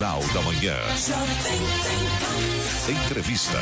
Jornal da Manhã. Entrevista.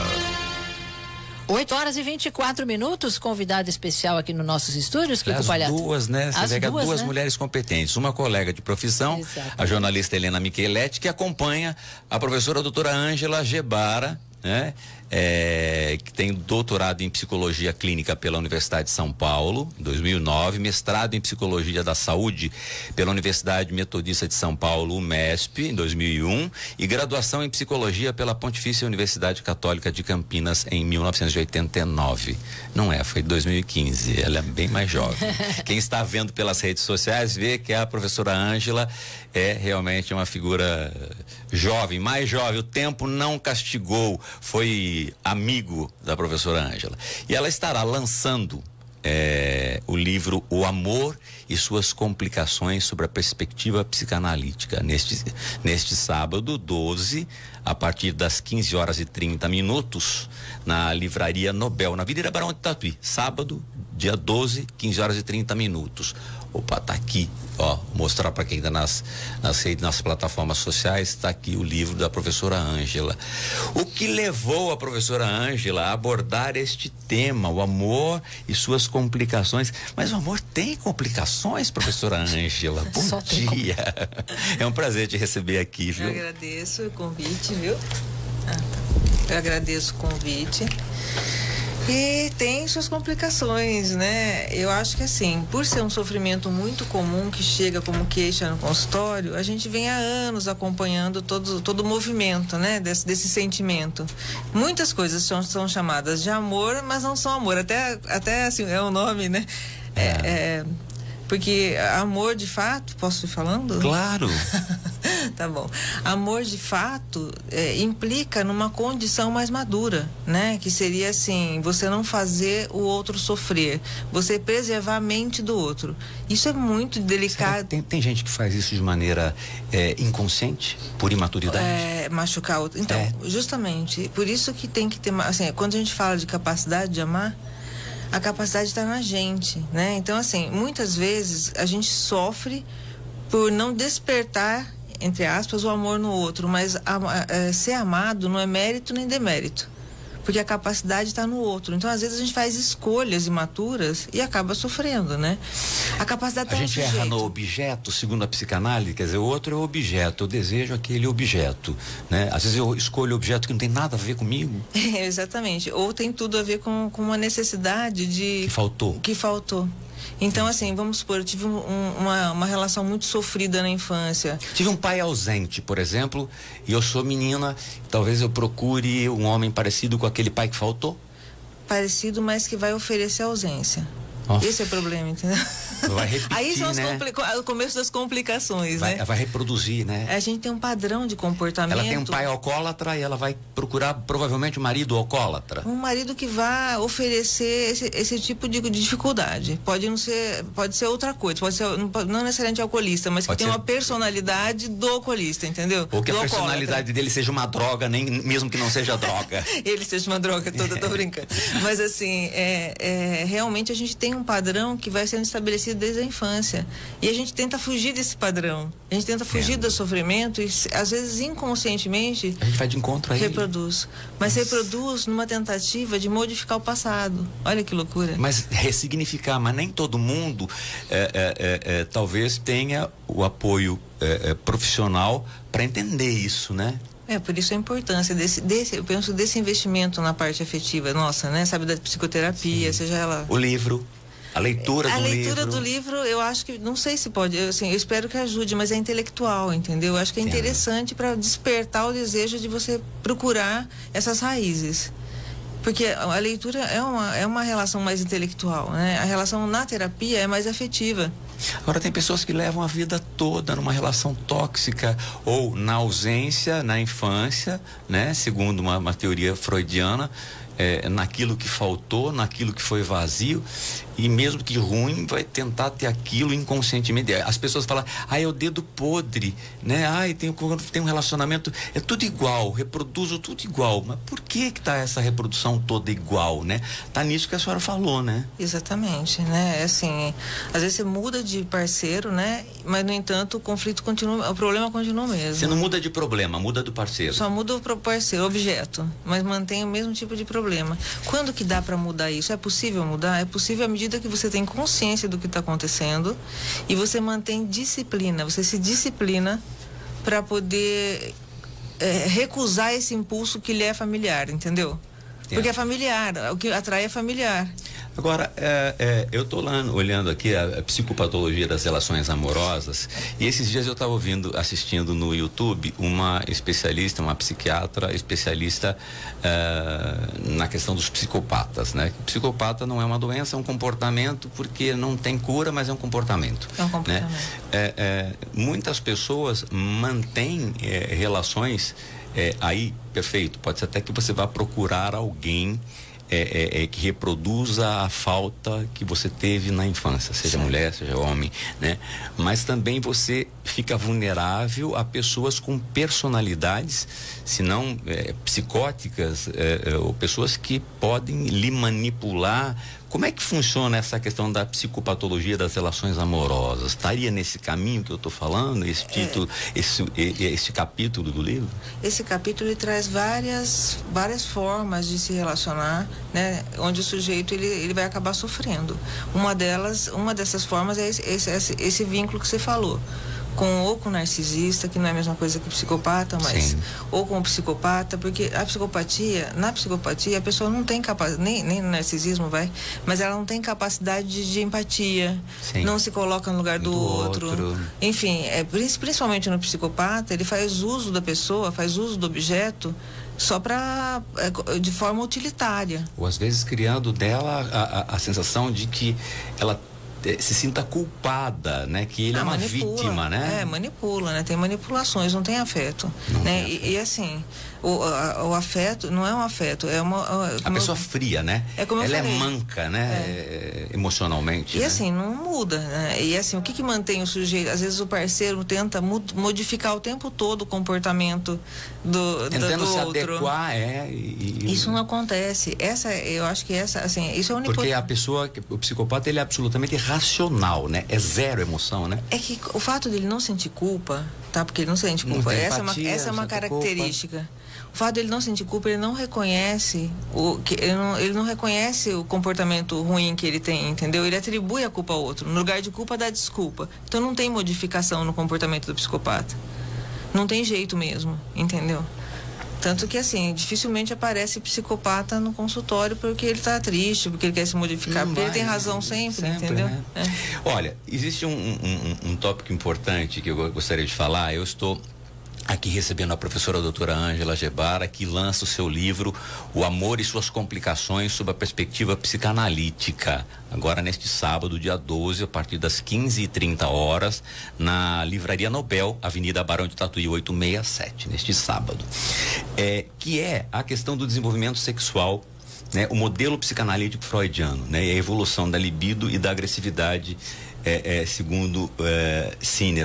8h24, convidado especial aqui nos nossos estúdios, Kiko Palhaço. As duas, né? Você vê que duas mulheres competentes, uma colega de profissão, exatamente, a jornalista Helena Micheletti, que acompanha a professora doutora Ângela Gebara, né? Que tem doutorado em psicologia clínica pela Universidade de São Paulo, em 2009, mestrado em psicologia da saúde pela Universidade Metodista de São Paulo, UMESP, em 2001, e graduação em psicologia pela Pontifícia Universidade Católica de Campinas em 1989. Não é, foi 2015, ela é bem mais jovem. Quem está vendo pelas redes sociais vê que a professora Ângela é realmente uma figura jovem, mais jovem, o tempo não castigou, foi amigo da professora Ângela. E ela estará lançando o livro O Amor e Suas Complicações sobre a Perspectiva Psicanalítica neste sábado 12, a partir das 15h30, na Livraria Nobel, na Avenida Barão de Tatuí. Sábado, dia 12, 15h30. Opa, tá aqui, ó, mostrar para quem está nas redes, nas plataformas sociais, está aqui o livro da professora Ângela. O que levou a professora Ângela a abordar este tema, o amor e suas complicações? Mas o amor tem complicações, professora Ângela? Bom dia. É um prazer te receber aqui, viu? Eu agradeço o convite, viu? Eu agradeço o convite. E tem suas complicaçõu, né? Eu acho que assim, por ser um sofrimento muito comum que chega como queixa no consultório, a gente vem há anos acompanhando todo o movimento, né? Desse sentimento. Muitas coisas são chamadas de amor, mas não são amor. Até assim, é o nome, né? Porque amor de fato, posso ir falando? Claro. Tá bom. Amor de fato implica numa condição mais madura, né? Que seria assim, você não fazer o outro sofrer, você preservar a mente do outro. Isso é muito delicado. Tem gente que faz isso de maneira inconsciente, por imaturidade? Machucar o outro. Então, justamente, por isso que tem que ter, assim, quando a gente fala de capacidade de amar, a capacidade está na gente, né? Então, assim, muitas vezes a gente sofre por não despertar, entre aspas, o amor no outro, mas ser amado não é mérito nem demérito, porque a capacidade está no outro. Então, às vezes, a gente faz escolhas imaturas e acaba sofrendo, né? A capacidade está no sujeito. A gente erra no objeto, segundo a psicanálise, quer dizer, o outro é o objeto, eu desejo aquele objeto, né? Às vezes eu escolho objeto que não tem nada a ver comigo. Exatamente. Ou tem tudo a ver com uma necessidade de... Que faltou. Então, assim, vamos supor, eu tive uma relação muito sofrida na infância. Tive um pai ausente, por exemplo, e eu sou menina, talvez eu procure um homem parecido com aquele pai que faltou? Parecido, mas que vai oferecer ausência. Nossa. Esse é o problema, entendeu? Vai repetir, aí são o começo das complicações, né? Vai reproduzir, né? A gente tem um padrão de comportamento. Ela tem um pai alcoólatra e ela vai procurar provavelmente um marido alcoólatra. Um marido que vai oferecer esse tipo de dificuldade. Pode ser outra coisa, pode ser não necessariamente alcoolista, mas que tem uma personalidade do alcoolista, entendeu? Ou que a personalidade dele seja uma droga, mesmo que não seja droga. Ele seja uma droga toda, tô brincando. Mas assim, realmente a gente tem um padrão que vai sendo estabelecido desde a infância. E a gente tenta fugir desse padrão. A gente tenta fugir do sofrimento e, às vezes, inconscientemente... A gente vai de encontro a ele. Reproduz. Mas reproduz numa tentativa de modificar o passado. Olha que loucura. Mas ressignificar, mas nem todo mundo talvez tenha o apoio profissional para entender isso, né? Por isso a importância eu penso desse investimento na parte afetiva nossa, né? Sabe, da psicoterapia, seja ela... O livro, a leitura do livro. A leitura do livro, eu acho que, não sei se pode, eu espero que ajude, mas é intelectual, entendeu? Eu acho que é interessante para despertar o desejo de você procurar essas raízes. Porque a leitura é uma relação mais intelectual, né? A relação na terapia é mais afetiva. Agora, tem pessoas que levam a vida toda numa relação tóxica ou na ausência, na infância, né? Segundo uma teoria freudiana, naquilo que faltou, naquilo que foi vazio, e mesmo que ruim, vai tentar ter aquilo inconscientemente. As pessoas falam, é o dedo podre, né? Tem um relacionamento, é tudo igual, reproduzo tudo igual. Mas por que tá essa reprodução toda igual, né? Tá nisso que a senhora falou, né? Exatamente, né? É assim, às vezes você muda de parceiro, né? Mas, no entanto, o conflito continua, o problema continua mesmo. Você não muda de problema, muda do parceiro. Só muda o parceiro, o objeto, mas mantém o mesmo tipo de problema. Quando que dá para mudar isso? É possível mudar? É possível à medida que você tem consciência do que está acontecendo e você mantém disciplina, você se disciplina para poder recusar esse impulso que lhe é familiar, entendeu? Porque é familiar, o que atrai é familiar. Agora, eu estou olhando aqui a psicopatologia das relações amorosas, e esses dias eu estava assistindo no YouTube uma especialista, uma psiquiatra especialista na questão dos psicopatas, né? Psicopata não é uma doença, é um comportamento, porque não tem cura, mas é um comportamento. É um comportamento. Né? Muitas pessoas mantêm relações, aí, perfeito, pode ser até que você vá procurar alguém que reproduza a falta que você teve na infância, seja mulher, seja homem, né? Mas também você fica vulnerável a pessoas com personalidades, se não psicóticas, ou pessoas que podem lhe manipular. Como é que funciona essa questão da psicopatologia das relações amorosas? Estaria nesse caminho que eu estou falando, esse título, esse capítulo do livro? Esse capítulo ele traz várias formas de se relacionar, né? Onde o sujeito ele vai acabar sofrendo. Uma dessas formas é esse vínculo que você falou. Ou com o narcisista, que não é a mesma coisa que o psicopata, mas sim, ou com o psicopata, porque na psicopatia a pessoa não tem capacidade, nem no narcisismo mas ela não tem capacidade de empatia, sim, não se coloca no lugar do outro. Enfim, principalmente no psicopata, ele faz uso da pessoa, faz uso do objeto só de forma utilitária. Ou às vezes criando dela a sensação de que ela se sinta culpada, né? Que ele é uma vítima, né? Manipula, né? Tem manipulações, não tem afeto, né? E assim, o afeto não é um afeto, é a pessoa fria, né? Ela é manca, né? Emocionalmente. E né? assim, não muda, né? E assim, o que mantém o sujeito? Às vezes o parceiro tenta modificar o tempo todo o comportamento tentando do se outro. Adequar, Isso não acontece. Eu acho que assim, isso é porque a pessoa, o psicopata, ele é absolutamente racional, né? É zero emoção, né? É que o fato dele não sentir culpa, tá? Porque ele não sente culpa. Essa é uma característica. Culpa. O fato dele não sentir culpa, ele não reconhece ele não reconhece o comportamento ruim que ele tem, entendeu? Ele atribui a culpa ao outro. No lugar de culpa, dá desculpa. Então não tem modificação no comportamento do psicopata. Não tem jeito mesmo, entendeu? Tanto que, assim, dificilmente aparece psicopata no consultório porque ele está triste, porque ele quer se modificar, porque ele tem razão sempre, entendeu? Né? Olha, existe um tópico importante que eu gostaria de falar. Eu estou aqui recebendo a professora doutora Ângela Gebara, que lança o seu livro O Amor e Suas Complicações sob a Perspectiva Psicanalítica, agora neste sábado, dia 12, a partir das 15h30, na Livraria Nobel, Avenida Barão de Tatuí 867, neste sábado. Que é a questão do desenvolvimento sexual, né? O modelo psicanalítico freudiano, né? E a evolução da libido e da agressividade, segundo Sinner.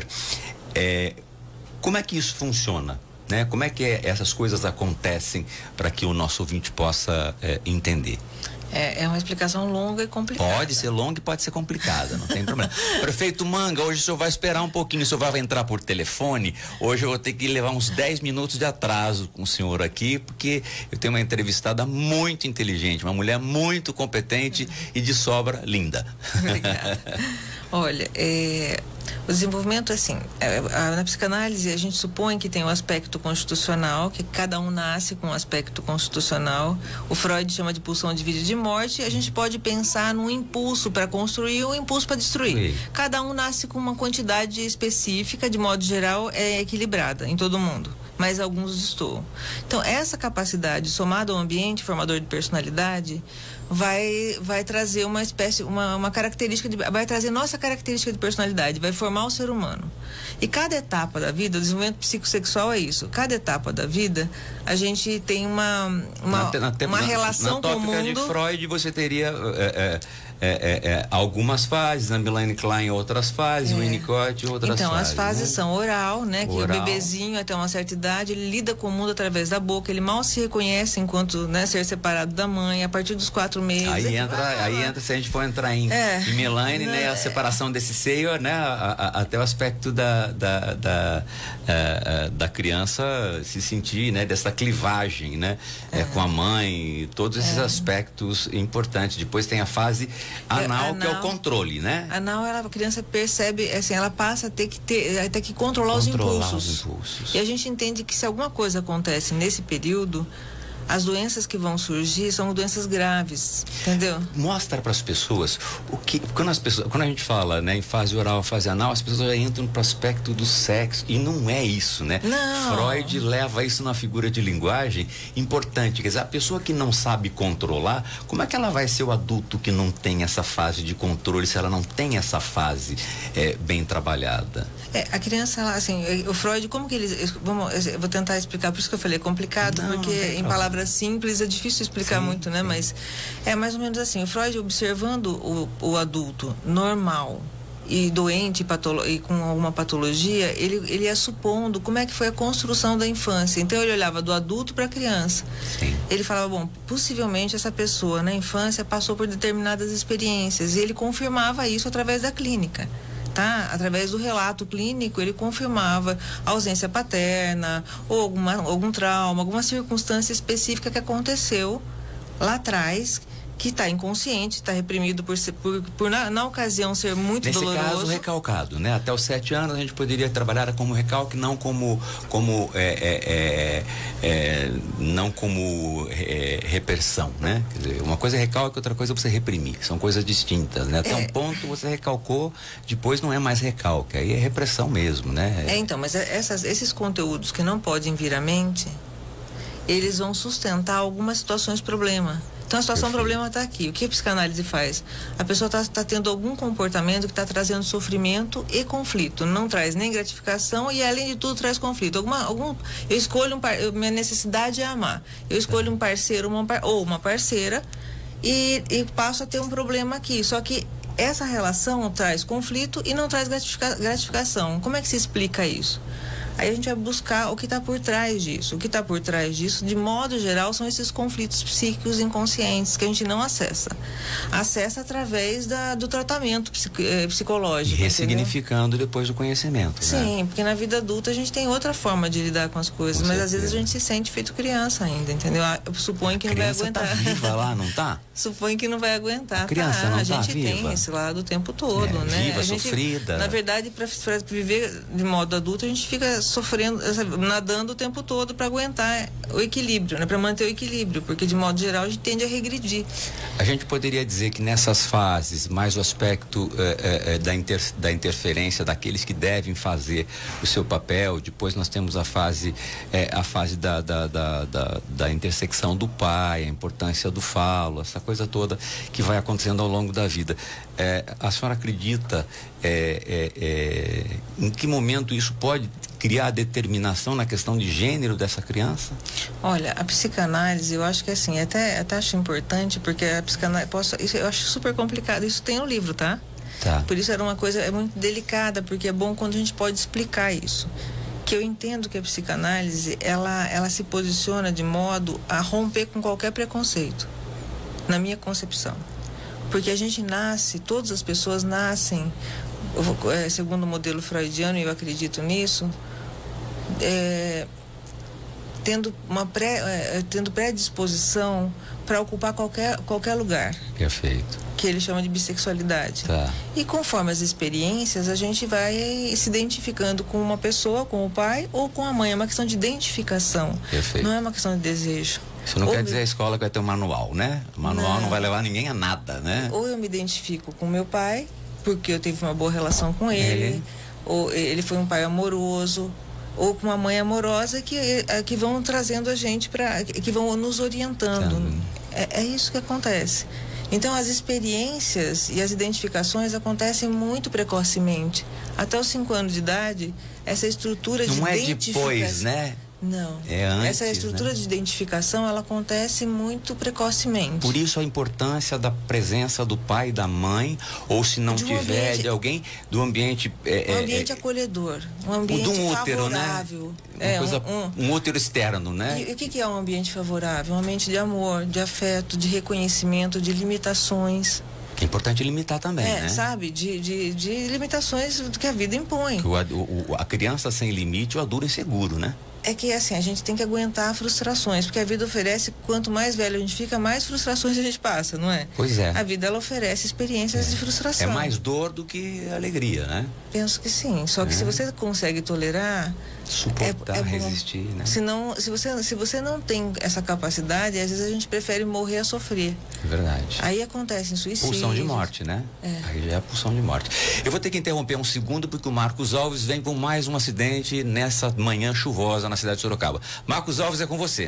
Como é que isso funciona, né? Como é que essas coisas acontecem para que o nosso ouvinte possa entender? É uma explicação longa e complicada. Pode ser longa e pode ser complicada, não tem problema. Prefeito Manga, hoje o senhor vai esperar um pouquinho, o senhor vai entrar por telefone. Hoje eu vou ter que levar uns 10 minutos de atraso com o senhor aqui, porque eu tenho uma entrevistada muito inteligente, uma mulher muito competente e de sobra linda. Obrigada. Olha, o desenvolvimento, assim, na psicanálise a gente supõe que tem um aspecto constitucional, que cada um nasce com um aspecto constitucional. O Freud chama de pulsão de vida e de morte. A gente pode pensar num impulso para construir e um impulso para destruir. Sim. Cada um nasce com uma quantidade específica, de modo geral, equilibrada em todo mundo, mas alguns destoam. Então, essa capacidade, somada ao ambiente formador de personalidade, vai trazer uma espécie, uma característica, vai trazer nossa característica de personalidade, vai formar o ser humano. E cada etapa da vida, o desenvolvimento psicossexual é isso. Cada etapa da vida, a gente tem uma relação com o mundo. Na tópica de Freud, você teria algumas fases, a Melanie Klein outras fases, o Winnicott outras fases. Então, as fases são oral, né? Oral. Que o bebezinho até uma certa idade, ele lida com o mundo através da boca, ele mal se reconhece enquanto, né, ser separado da mãe, a partir dos 4 meses. Aí entra, se a gente for entrar em Melanie, né, a separação desse seio, né, até o aspecto da criança se sentir, né, dessa clivagem, né, com a mãe, todos esses aspectos importantes. Depois tem a fase anal, que é o controle, né? Anal, a criança percebe, assim, ela passa a ter que controlar os impulsos. E a gente entende que se alguma coisa acontece nesse período, as doenças que vão surgir são doenças graves, entendeu? Mostra para as pessoas quando a gente fala, né, em fase oral, fase anal, as pessoas já entram no aspecto do sexo, e não é isso, né? Não. Freud leva isso na figura de linguagem importante, quer dizer, a pessoa que não sabe controlar, como é que ela vai ser o adulto que não tem essa fase de controle, se ela não tem essa fase bem trabalhada? A criança, assim, o Freud, como que ele... eu vou tentar explicar, por isso que eu falei complicado, porque em palavras simples é difícil explicar muito, né? Mas é mais ou menos assim, o Freud observando o adulto normal e doente e com alguma patologia, ele ia supondo como é que foi a construção da infância. Então ele olhava do adulto para a criança. Sim. Ele falava, bom, possivelmente essa pessoa na infância passou por determinadas experiências, e ele confirmava isso através da clínica. Tá? Através do relato clínico, ele confirmava a ausência paterna, ou algum trauma, alguma circunstância específica que aconteceu lá atrás, que está inconsciente, está reprimido por na ocasião ser muito doloroso. Nesse caso, recalcado, né? Até os 7 anos a gente poderia trabalhar como recalque, não como repressão, né? Quer dizer, uma coisa é recalque, outra coisa é você reprimir. São coisas distintas, né? Até um ponto você recalcou, depois não é mais recalque, aí é repressão mesmo, né? Então, mas esses conteúdos que não podem vir à mente, eles vão sustentar algumas situações problema. Então a situação problema está aqui. O que a psicanálise faz? A pessoa está tendo algum comportamento que está trazendo sofrimento e conflito. Não traz nem gratificação e, além de tudo, traz conflito. Eu escolho minha necessidade é amar. Eu escolho um parceiro ou uma parceira e passo a ter um problema aqui. Só que essa relação traz conflito e não traz gratificação. Como é que se explica isso? Aí a gente vai buscar o que está por trás disso. O que está por trás disso, de modo geral, são esses conflitos psíquicos inconscientes que a gente não acessa. Acessa através do tratamento psicológico. E ressignificando depois do conhecimento. Sim, né? porque na vida adulta a gente tem outra forma de lidar com as coisas, mas às vezes a gente se sente feito criança ainda, entendeu? Eu suponho que não vai aguentar. A criança tá viva lá, não tá? Suponho que não vai aguentar. A criança não a gente viva. Tem esse lado o tempo todo, né? Viva, a gente, sofrida. Na verdade, para viver de modo adulto, a gente fica sofrendo, nadando o tempo todo para aguentar o equilíbrio, né? Para manter o equilíbrio, porque de modo geral a gente tende a regredir. A gente poderia dizer que nessas fases, mais o aspecto da interferência daqueles que devem fazer o seu papel, depois nós temos a fase da intersecção do pai, a importância do falo, essa coisa toda que vai acontecendo ao longo da vida. A senhora acredita em que momento isso pode criar determinação na questão de gênero dessa criança? Olha, a psicanálise, eu acho que assim, até acho importante, porque a psicanálise, isso eu acho super complicado, isso tem no livro, tá? Tá. Por isso era uma coisa muito delicada, porque é bom quando a gente pode explicar isso. Que eu entendo que a psicanálise, ela se posiciona de modo a romper com qualquer preconceito, na minha concepção. Porque a gente nasce, todas as pessoas nascem, segundo o modelo freudiano, e eu acredito nisso, tendo predisposição para ocupar qualquer lugar. Perfeito. Que ele chama de bissexualidade. Tá. E conforme as experiências, a gente vai se identificando com uma pessoa, com o pai ou com a mãe. É uma questão de identificação. Perfeito. Não é uma questão de desejo. Isso não quer dizer a escola que vai ter um manual, né? O manual não vai levar ninguém a nada, né? Ou eu me identifico com meu pai, porque eu tive uma boa relação com ele, ou ele foi um pai amoroso, ou com uma mãe amorosa que vão trazendo a gente que vão nos orientando. É isso que acontece. Então as experiências e as identificações acontecem muito precocemente. Até os 5 anos de idade, essa estrutura de identificação. Não é depois, né? Não. É antes, essa estrutura, né, de identificação, ela acontece muito precocemente. Por isso a importância da presença do pai e da mãe, ou se não tiver ambiente, de alguém, do ambiente... um ambiente acolhedor, um ambiente favorável. Né? Um útero externo, né? E o que é um ambiente favorável? Um ambiente de amor, de afeto, de reconhecimento, de limitações. Que é importante limitar também, né? Sabe? De limitações que a vida impõe. A criança sem limite, o adulto inseguro, né? É que assim, a gente tem que aguentar frustrações, porque a vida oferece, quanto mais velho a gente fica, mais frustrações a gente passa, não é? Pois é. A vida, ela oferece experiências de frustração. É mais dor do que alegria, né? Penso que sim, só que se você consegue tolerar... Suportar, resistir, né? Se você não tem essa capacidade, às vezes a gente prefere morrer a sofrer. É verdade. Aí acontece suicídio. Pulsão de morte, né? Aí já é a pulsão de morte. Eu vou ter que interromper um segundo, porque o Marcos Alves vem com mais um acidente nessa manhã chuvosa na cidade de Sorocaba. Marcos Alves, é com você.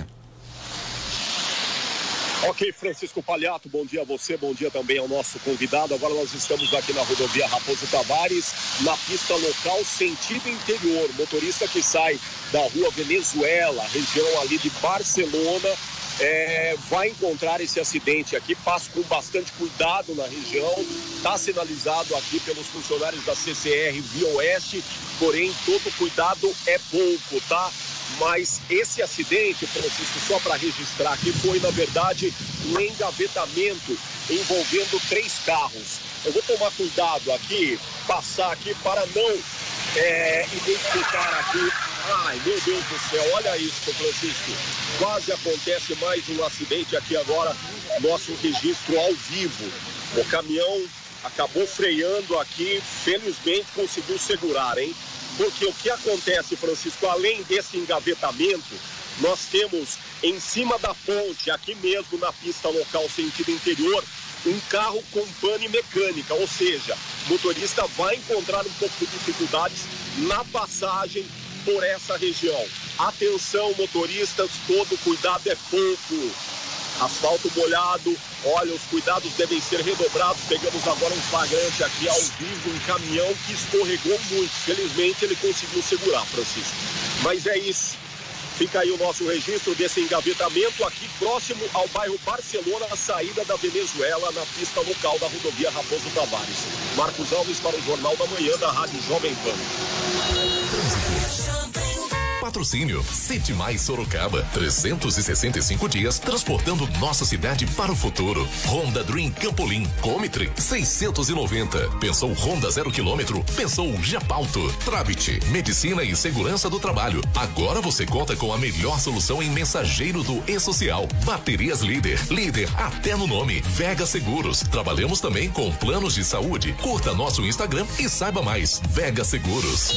Ok, Francisco Palhato, bom dia a você, bom dia também ao nosso convidado. Agora nós estamos aqui na rodovia Raposo Tavares, na pista local, sentido interior. Motorista que sai da rua Venezuela, região ali de Barcelona, vai encontrar esse acidente aqui. Passa com bastante cuidado na região, está sinalizado aqui pelos funcionários da CCR Via Oeste, porém todo cuidado é pouco, tá? Mas esse acidente, Francisco, só para registrar aqui, foi na verdade um engavetamento envolvendo 3 carros. Eu vou tomar cuidado aqui, passar aqui para não identificar aqui. Ai, meu Deus do céu, olha isso, Francisco. Quase acontece mais um acidente aqui agora, nosso registro ao vivo. O caminhão acabou freando aqui, felizmente conseguiu segurar, hein? Porque o que acontece, Francisco, além desse engavetamento, nós temos em cima da ponte, aqui mesmo na pista local sentido interior, um carro com pane mecânica, ou seja, o motorista vai encontrar um pouco de dificuldades na passagem por essa região. Atenção, motoristas, todo cuidado é pouco. Asfalto molhado, olha, os cuidados devem ser redobrados. Pegamos agora um flagrante aqui ao vivo, um caminhão que escorregou muito. Felizmente ele conseguiu segurar, Francisco. Mas é isso. Fica aí o nosso registro desse engavetamento aqui próximo ao bairro Barcelona, a saída da Venezuela, na pista local da rodovia Raposo Tavares. Marcos Alves para o Jornal da Manhã da Rádio Jovem Pan. Patrocínio City Mais Sorocaba, 365 dias transportando nossa cidade para o futuro. Honda Dream Campolim, Comitre 690. Pensou Honda 0 km? Pensou Japauto. Travit, medicina e segurança do trabalho. Agora você conta com a melhor solução em mensageiro do E-Social. Baterias Líder até no nome. Vega Seguros. Trabalhamos também com planos de saúde. Curta nosso Instagram e saiba mais. Vega Seguros.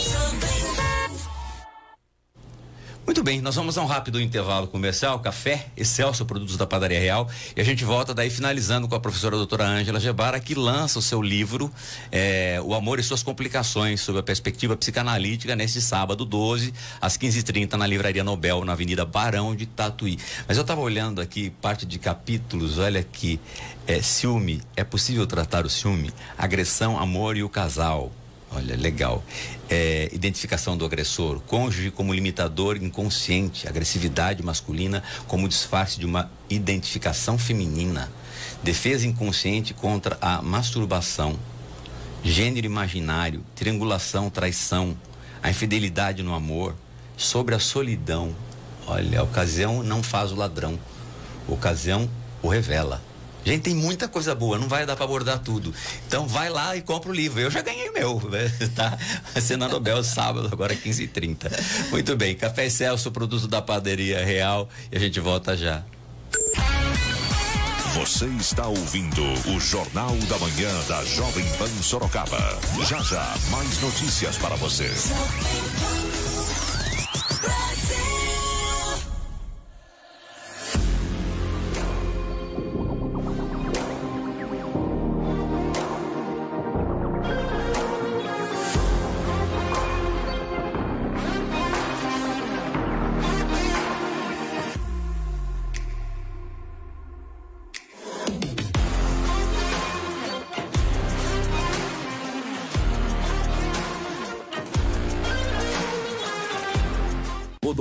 Muito bem, nós vamos a um rápido intervalo comercial, café, Excelsior, produtos da Padaria Real, e a gente volta daí finalizando com a professora doutora Ângela Gebara, que lança o seu livro, O Amor e Suas Complicações, sob a perspectiva psicanalítica, neste sábado 12, às 15h30, na Livraria Nobel, na Avenida Barão de Tatuí. Mas eu estava olhando aqui parte de capítulos, olha aqui, ciúme, é possível tratar o ciúme? Agressão, amor e o casal. Olha, legal. Identificação do agressor, cônjuge como limitador inconsciente, agressividade masculina como disfarce de uma identificação feminina, defesa inconsciente contra a masturbação, gênero imaginário, triangulação, traição, a infidelidade no amor, sobre a solidão. Olha, a ocasião não faz o ladrão, a ocasião o revela. Gente, tem muita coisa boa, não vai dar para abordar tudo. Então vai lá e compra o livro. Eu já ganhei o meu, tá? Vai ser na Nobel sábado, agora 15h30. Muito bem, Café Excelsior, produto da Padaria Real, e a gente volta já. Você está ouvindo o Jornal da Manhã da Jovem Pan Sorocaba. Já já, mais notícias para você.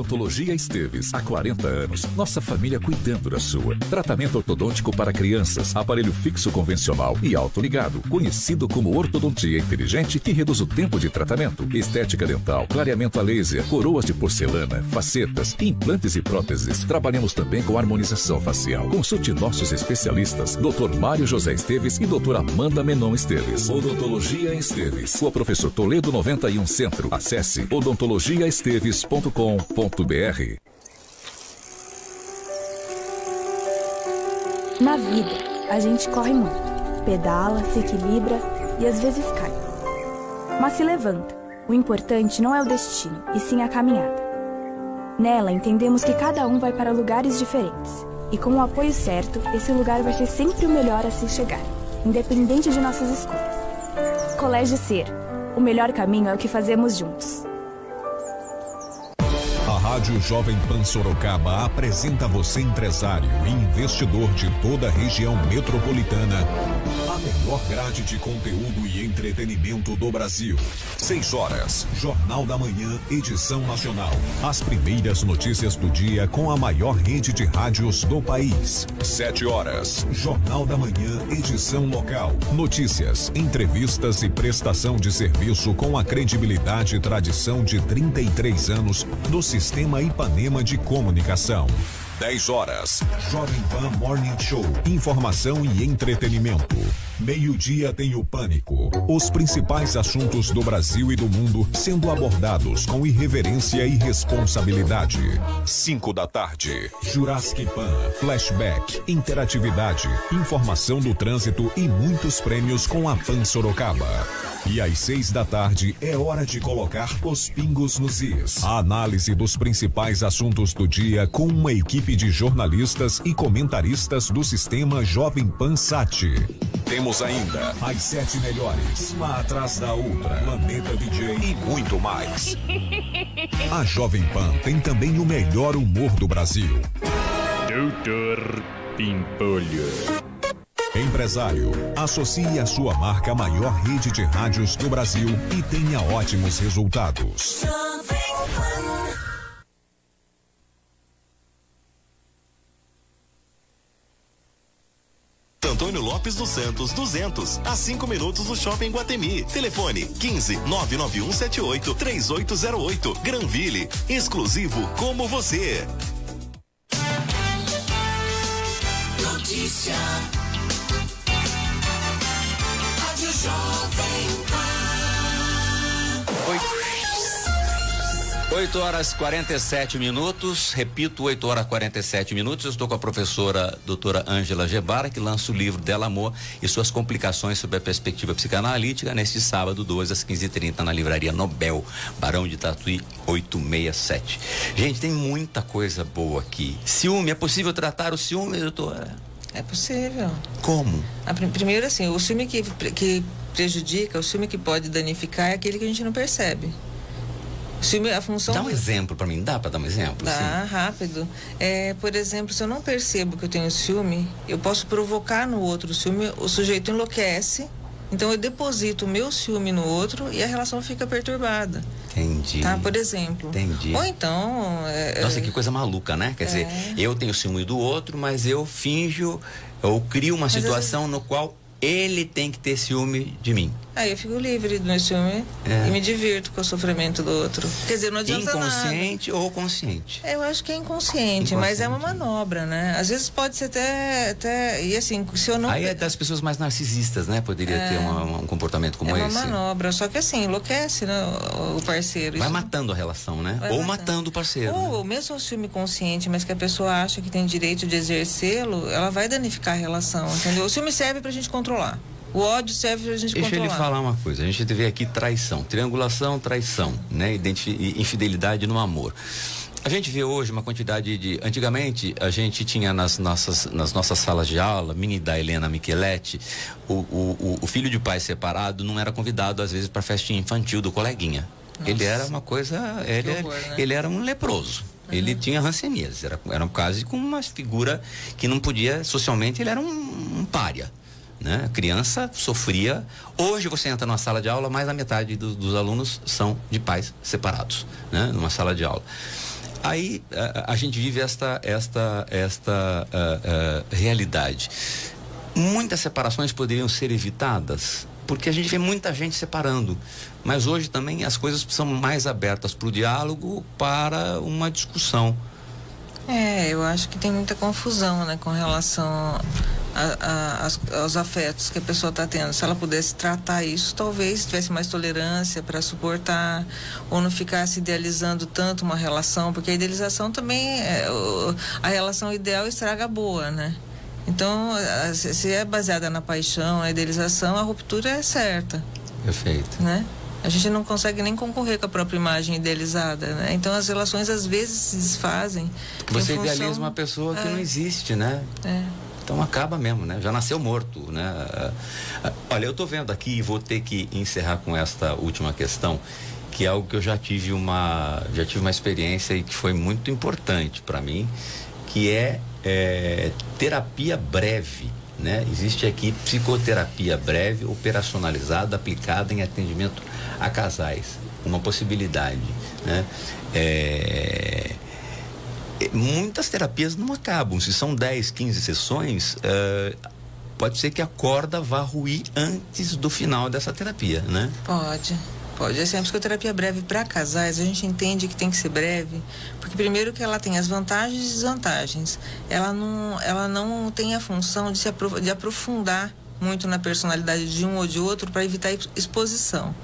Odontologia Esteves. Há 40 anos, nossa família cuidando da sua. Tratamento ortodôntico para crianças, aparelho fixo convencional e autoligado, conhecido como ortodontia inteligente, que reduz o tempo de tratamento. Estética dental, clareamento a laser, coroas de porcelana, facetas, implantes e próteses. Trabalhamos também com harmonização facial. Consulte nossos especialistas, Dr. Mário José Esteves e Dr. Amanda Menon Esteves. Odontologia Esteves. Rua Professor Toledo 91 Centro. Acesse odontologiaesteves.com.br. Na vida, a gente corre muito, pedala, se equilibra e às vezes cai. Mas se levanta. O importante não é o destino, e sim a caminhada. Nela, entendemos que cada um vai para lugares diferentes. E com o apoio certo, esse lugar vai ser sempre o melhor a se chegar, independente de nossas escolhas. Colégio Ser. O melhor caminho é o que fazemos juntos. A Rádio Jovem Pan Sorocaba apresenta a você, empresário e investidor de toda a região metropolitana, a melhor grade de conteúdo e entretenimento do Brasil. 6 horas, Jornal da Manhã, edição nacional. As primeiras notícias do dia com a maior rede de rádios do país. 7 horas, Jornal da Manhã, edição local. Notícias, entrevistas e prestação de serviço com a credibilidade e tradição de 33 anos do Sistema Ipanema de Comunicação. 10 horas, Jovem Pan Morning Show, informação e entretenimento. Meio-dia tem o Pânico. Os principais assuntos do Brasil e do mundo sendo abordados com irreverência e responsabilidade. 5 da tarde, Jurassic Pan, flashback, interatividade, informação do trânsito e muitos prêmios com a Pan Sorocaba. E às 6 da tarde é hora de colocar os pingos nos is. A análise dos principais assuntos do dia com uma equipe de jornalistas e comentaristas do Sistema Jovem Pan Sat. Temos ainda as 7 melhores, uma atrás da outra, Planeta DJ e muito mais. A Jovem Pan tem também o melhor humor do Brasil. Doutor Pimpolho. Empresário, associe a sua marca à maior rede de rádios do Brasil e tenha ótimos resultados. Antônio Lopes dos Santos, 200, a 5 minutos do Shopping Guatemi. Telefone 15 99178 3808. Granville, exclusivo como você. Notícia. Rádio Jovem Pan. 8 horas 47 minutos, repito, 8 horas 47 minutos. Eu estou com a professora doutora Ângela Gebara, que lança o livro Dela Amor e suas complicações sobre a perspectiva psicanalítica, neste sábado, 2 às 15h30, na Livraria Nobel, Barão de Tatuí, 867. Gente, tem muita coisa boa aqui. Ciúme, é possível tratar o ciúme, doutora? É possível. Como? Primeiro, assim, o ciúme que prejudica, o ciúme que pode danificar é aquele que a gente não percebe. A função. Dá um exemplo para mim, dá para dar um exemplo? Dá, rápido. Por exemplo, se eu não percebo que eu tenho ciúme, eu posso provocar no outro o ciúme, o sujeito enlouquece, então eu deposito o meu ciúme no outro e a relação fica perturbada. Entendi. Tá, por exemplo. Entendi. Ou então... Nossa, que coisa maluca, né? Quer dizer, eu tenho ciúme do outro, mas eu finjo, eu crio uma situação no qual ele tem que ter ciúme de mim. Aí eu fico livre do meu ciúme e me divirto com o sofrimento do outro. Quer dizer, não adianta nada. Inconsciente ou consciente? Eu acho que é inconsciente, mas é uma manobra, né? Às vezes pode ser até e assim, se eu não... Aí é das pessoas mais narcisistas, né? Poderia ter um comportamento como esse. É uma manobra, só que assim, enlouquece, né, o parceiro. Vai matando a relação, né? Ou matando o parceiro. Ou mesmo o ciúme consciente, mas que a pessoa acha que tem direito de exercê-lo, ela vai danificar a relação, entendeu? O ciúme serve pra gente controlar. O ódio serve pra gente controlar. Deixa ele falar uma coisa. A gente vê aqui traição, triangulação, traição, né? Infidelidade no amor. A gente vê hoje uma quantidade de... Antigamente, a gente tinha nas nossas salas de aula, mini da Helena Micheletti, o filho de pai separado não era convidado, às vezes, para festinha infantil do coleguinha. Nossa. Ele era uma coisa... Ele era um leproso. Ele tinha hanseníase. Era um caso com uma figura que não podia... Socialmente, ele era um pária. Né? A criança sofria. Hoje você entra numa sala de aula, mais da metade dos alunos são de pais separados, né? Numa sala de aula. Aí a gente vive esta realidade. Muitas separações poderiam ser evitadas, porque a gente vê muita gente separando, mas hoje também as coisas são mais abertas para o diálogo, para uma discussão. Eu acho que tem muita confusão, né, com relação aos afetos que a pessoa está tendo. Se ela pudesse tratar isso, talvez tivesse mais tolerância para suportar, ou não ficasse idealizando tanto uma relação, porque a idealização também, a relação ideal estraga a boa, né? Então, se é baseada na paixão, na idealização, a ruptura é certa. Perfeito. Né? A gente não consegue nem concorrer com a própria imagem idealizada, né? Então, as relações às vezes se desfazem. Porque você idealiza uma pessoa que não existe, né? Então acaba mesmo, né? Já nasceu morto, né? Olha, eu estou vendo aqui e vou ter que encerrar com esta última questão, que é algo que eu já tive uma experiência e que foi muito importante para mim, que é terapia breve, né? Existe aqui psicoterapia breve, operacionalizada, aplicada em atendimento a casais, uma possibilidade, né? Muitas terapias não acabam, se são 10, 15 sessões, pode ser que a corda vá ruir antes do final dessa terapia, né? Pode. Assim, a psicoterapia breve para casais, a gente entende que tem que ser breve, porque primeiro que ela tem as vantagens e desvantagens. Ela não tem a função de aprofundar muito na personalidade de um ou de outro para evitar exposição.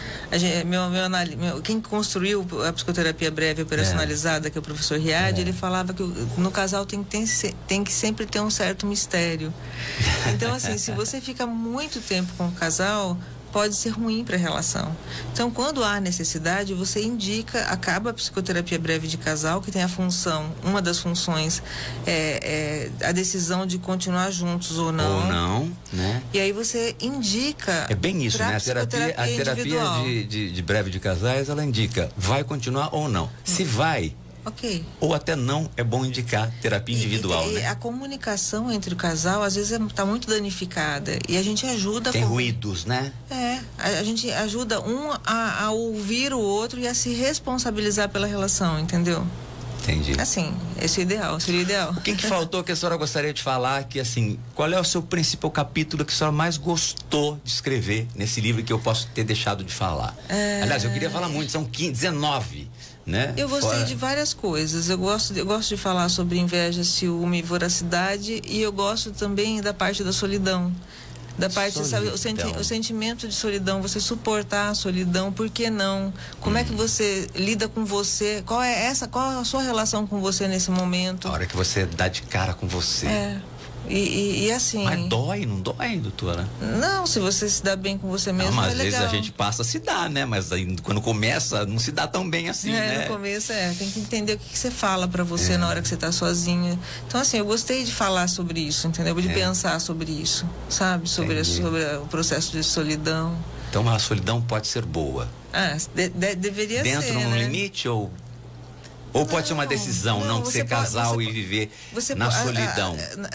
Quem construiu a psicoterapia breve operacionalizada, que é o professor Riad, ele falava que no casal tem que sempre ter um certo mistério. Então, assim, se você fica muito tempo com o casal, pode ser ruim para a relação. Então, quando há necessidade, você acaba a psicoterapia breve de casal, que tem a função, uma das funções é a decisão de continuar juntos ou não. Ou não, né? E aí você indica. É bem isso, né? A terapia de breve de casais, ela indica, vai continuar ou não. Se vai, ok. Ou até não, é bom indicar terapia individual, né? A comunicação entre o casal, às vezes, está muito danificada. E a gente ajuda... Tem ruídos, né? A gente ajuda um a ouvir o outro e a se responsabilizar pela relação, entendeu? Entendi. Assim, esse é o ideal, seria o ideal. O que faltou que a senhora gostaria de falar, que assim, qual é o seu principal capítulo que a senhora mais gostou de escrever nesse livro que eu posso ter deixado de falar? Aliás, eu queria falar muito, são 19, né? Eu gostei de várias coisas. Eu gosto de falar sobre inveja, ciúme, voracidade, e eu gosto também da parte da solidão. Da parte, sabe, o sentimento de solidão, você suportar a solidão, por que não? Como é que você lida com você? Qual é a sua relação com você nesse momento? A hora que você dá de cara com você. E assim... Mas não dói, doutora? Não, se você se dá bem com você mesmo, mas é às legal. vezes a gente passa a se dar, né? Mas aí, quando começa, não se dá tão bem assim, né? No começo, tem que entender o que você fala pra você na hora que você tá sozinha. Então, assim, eu gostei de falar sobre isso, entendeu? De pensar sobre isso, sabe? Sobre o processo de solidão. Então, a solidão pode ser boa. Deveria ser, dentro num limite ou pode ser uma decisão, não ser casal e viver na solidão?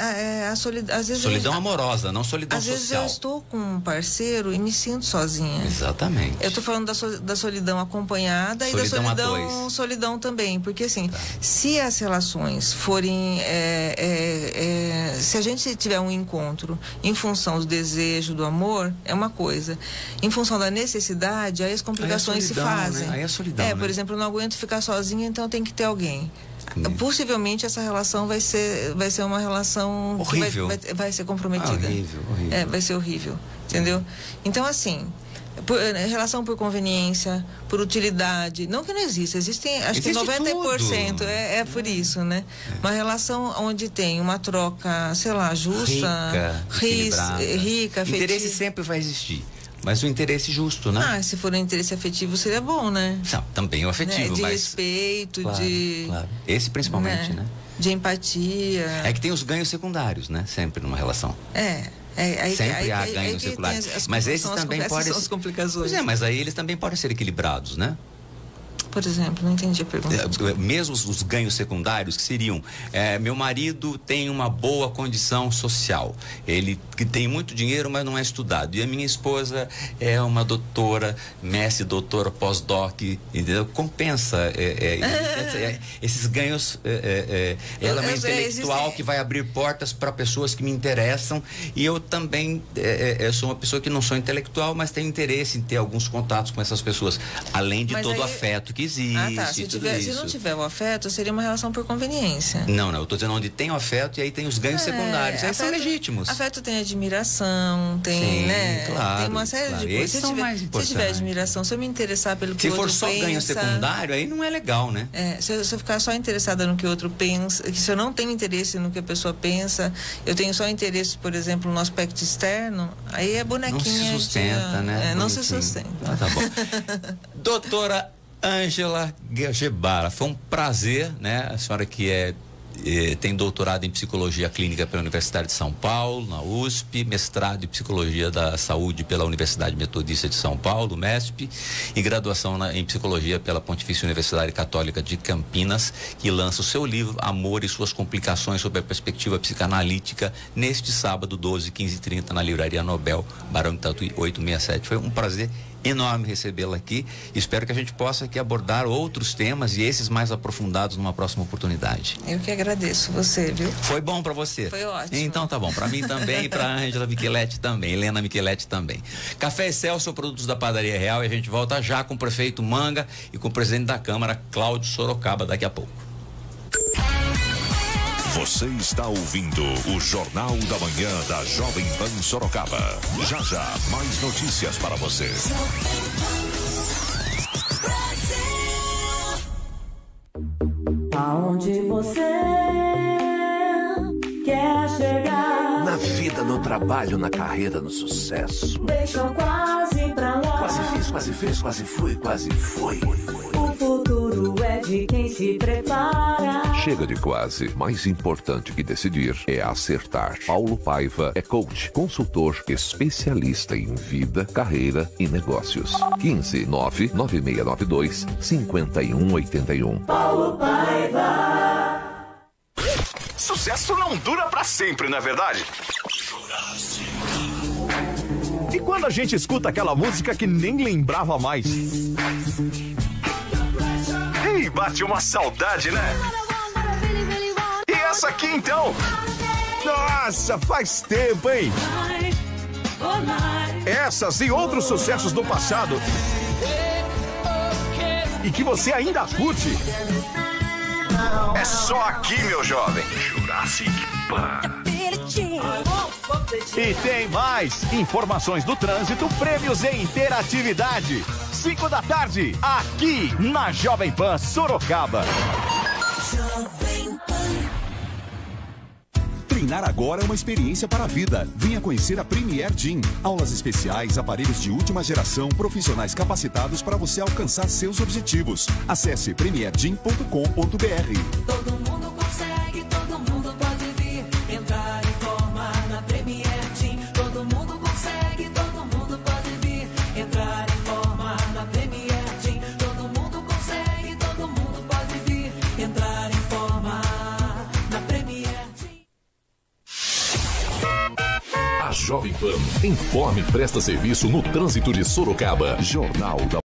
Às vezes solidão amorosa, não solidão social. Às vezes eu estou com um parceiro e me sinto sozinha. Exatamente. Eu estou falando da solidão acompanhada e da solidão também. Porque assim, se as relações forem... se a gente tiver um encontro em função do desejo, do amor, é uma coisa. Em função da necessidade, aí as complicações se fazem. Aí é solidão, por exemplo, eu não aguento ficar sozinha, então tem que ter alguém. Possivelmente essa relação vai ser uma relação horrível. Que vai ser comprometida. Horrível. Vai ser horrível, entendeu? Então, assim, relação por conveniência, por utilidade, não que não exista, existem, acho que 90% é por isso, né? Uma relação onde tem uma troca, sei lá, justa, rica, afetiva. Interesse sempre vai existir. Mas o interesse justo, né? Se for um interesse afetivo, seria bom, né? Não, também o afetivo, de respeito, claro. Esse principalmente, né? De empatia. É que tem os ganhos secundários, né? Sempre numa relação. Sempre há ganhos secundários. Mas esses também podem... São as complicações. Pois mas aí eles também podem ser equilibrados, né? Por exemplo, não entendi a pergunta. Mesmo os ganhos secundários, que seriam, meu marido tem uma boa condição social, ele que tem muito dinheiro, mas não é estudado, e a minha esposa é uma doutora, mestre, doutora, pós-doc, entendeu? Compensa esses ganhos, ela é uma intelectual que vai abrir portas para pessoas que me interessam, e eu também sou uma pessoa que não sou intelectual, mas tenho interesse em ter alguns contatos com essas pessoas, além de todo o afeto que existe. Se não tiver o afeto, seria uma relação por conveniência. Não, eu estou dizendo onde tem o afeto e aí tem os ganhos secundários, aí são legítimos. Afeto tem admiração, tem, né? Claro, tem uma série de coisas. Se tiver admiração, se eu me interessar pelo que o outro pensa... Se for só ganho secundário, aí não é legal, né? Se eu ficar só interessada no que o outro pensa, se eu não tenho interesse no que a pessoa pensa, eu tenho só interesse, por exemplo, no aspecto externo, aí é bonequinha. Não se sustenta, né? Não se sustenta. Tá bom. Doutora Ângela Gebara, foi um prazer, né? A senhora que tem doutorado em psicologia clínica pela Universidade de São Paulo, na USP, mestrado em psicologia da saúde pela Universidade Metodista de São Paulo, MESP, e graduação em psicologia pela Pontifícia Universidade Católica de Campinas, que lança o seu livro Amor e Suas Complicações sob a Perspectiva Psicanalítica neste sábado, 12, 15h30, na Livraria Nobel, Barão de Tatuí 867. Foi um prazer enorme recebê-la aqui. Espero que a gente possa aqui abordar outros temas e esses mais aprofundados numa próxima oportunidade. Eu que agradeço você, viu? Foi bom para você? Foi ótimo. Então tá bom, para mim também e para Ângela Micheletti também, Helena Micheletti também. Café Excelsior, produtos da Padaria Real, e a gente volta já com o prefeito Manga e com o presidente da Câmara, Cláudio Sorocaba, daqui a pouco. Você está ouvindo o Jornal da Manhã da Jovem Pan Sorocaba. Já já, mais notícias para você. Aonde você quer chegar? Na vida, no trabalho, na carreira, no sucesso. Deixa quase pra lá. Quase fiz, quase fez, quase fui, quase foi. O futuro é de quem se prepara. Chega de quase. Mais importante que decidir é acertar. Paulo Paiva é coach, consultor, especialista em vida, carreira e negócios. 15-99692-5181. Paulo Paiva. Sucesso não dura pra sempre, não é verdade? E quando a gente escuta aquela música que nem lembrava mais? Ei, bate uma saudade, né? E essa aqui então? Nossa, faz tempo, hein? Essas e outros sucessos do passado e que você ainda curte. É só aqui, meu jovem. Jurassic Park. E tem mais informações do trânsito, prêmios e interatividade. 5 da tarde, aqui na Jovem Pan Sorocaba. Treinar agora é uma experiência para a vida. Venha conhecer a Premier Gym. Aulas especiais, aparelhos de última geração, profissionais capacitados para você alcançar seus objetivos. Acesse premiergym.com.br. Todo mundo consegue, todo mundo pode vir. Entrar em forma na Premier Gym. Todo mundo consegue, todo mundo pode vir. Entrar em forma na Premier Gym. Todo mundo consegue, todo mundo pode vir. Entrar em forma na Premier Gym. A Jovem Pan informa e presta serviço no trânsito de Sorocaba. Jornal da